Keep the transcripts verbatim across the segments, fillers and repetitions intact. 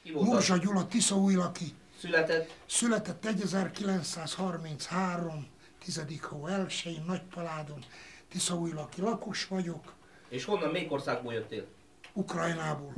Ki volt Morzsa az? Gyula, Tiszaújlaki. Született? Született ezerkilencszázharminchárom. tizedik hó elsején, Nagypaládon. Tiszaújlaki lakos vagyok. És honnan, melyik országból jöttél? Ukrajnából.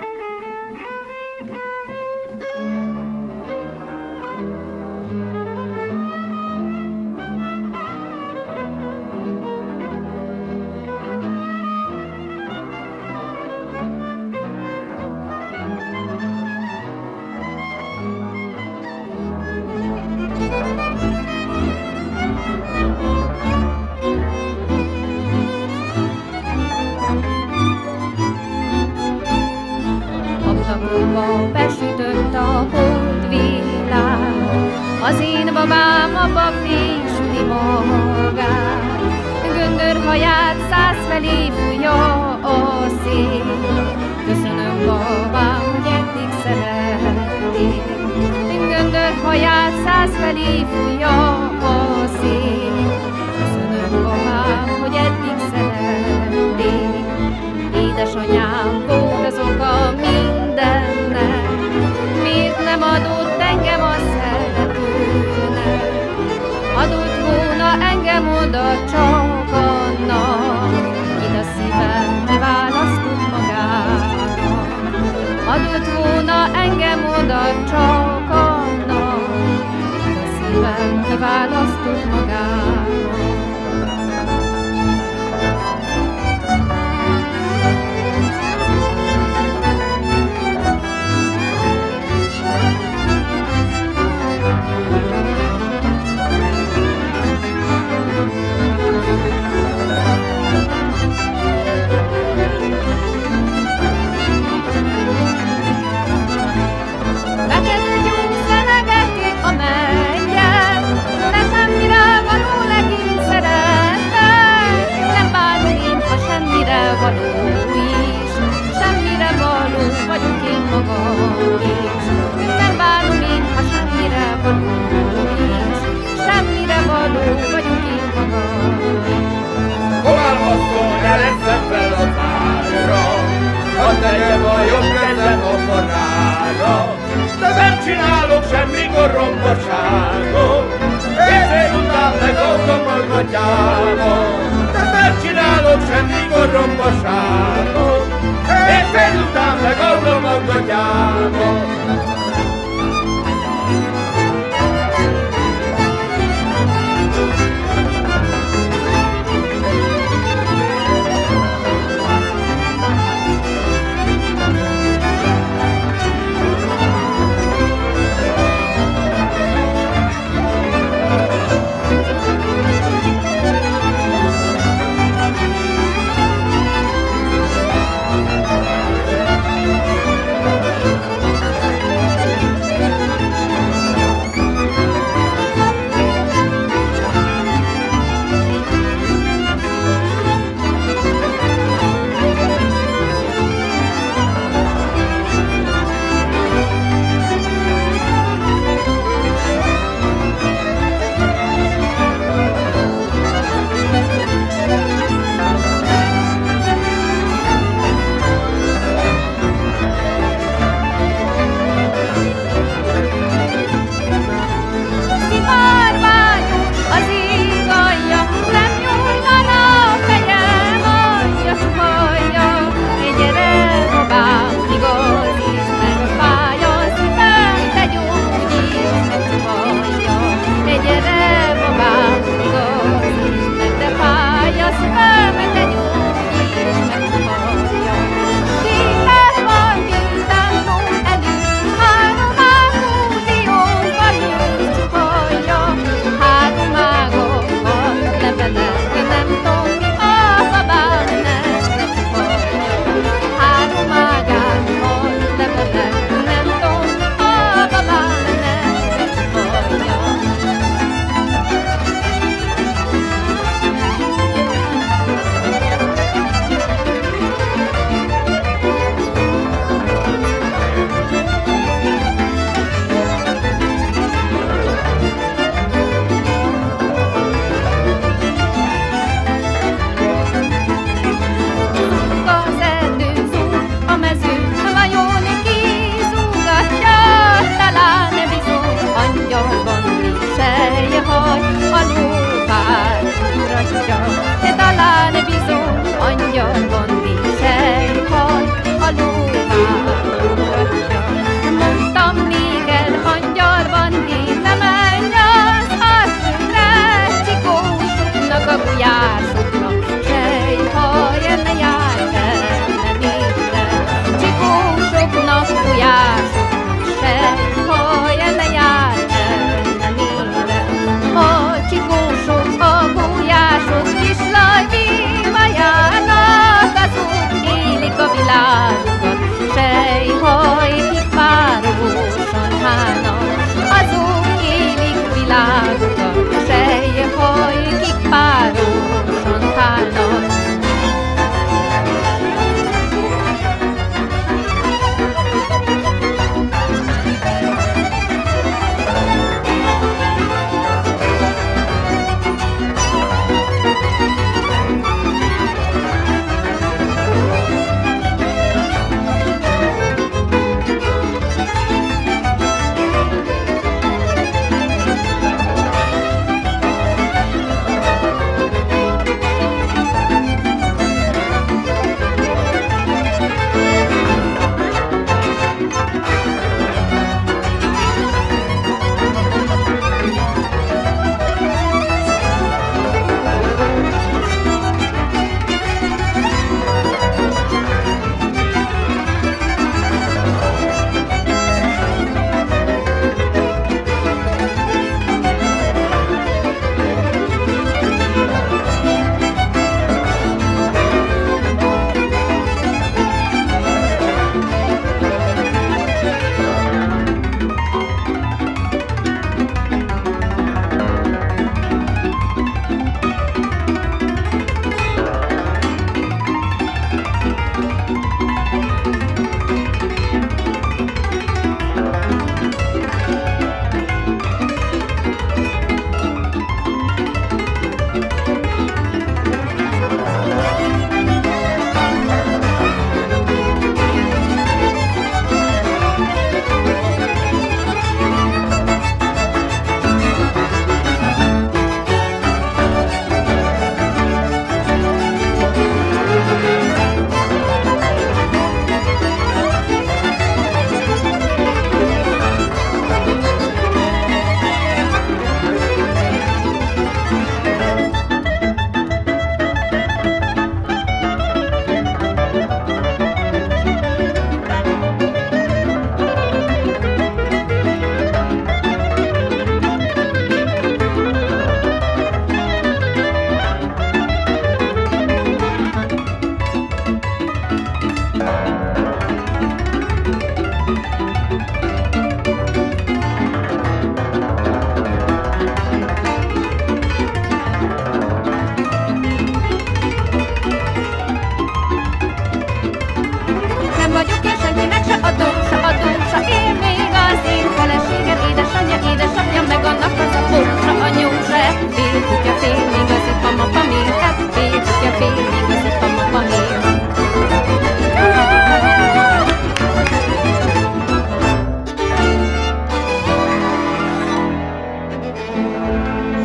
Ablakokba besütött a holdvilág, az én babám abba fésüli magát. Göndörhaját százfelé fújja a szél, köszönöm babám, hogy eddig szerettél. Göndörhaját százfelé fújja a szél, köszönöm babám, hogy eddig szerettél. Édesanyám volt az oka mindennek, miért nem adott engem a szeretőnek? Adott volna engem oda csak annak, kit a szívem kiválasztott magának. Adott volna engem oda csak annak, kit a szívem kiválasztott magának. De nem csinálok semmi gorombaságot, én félután legoltom a gatyámat. De nem csinálok semmi gorombaságot, én félután legoltom a gatyámat.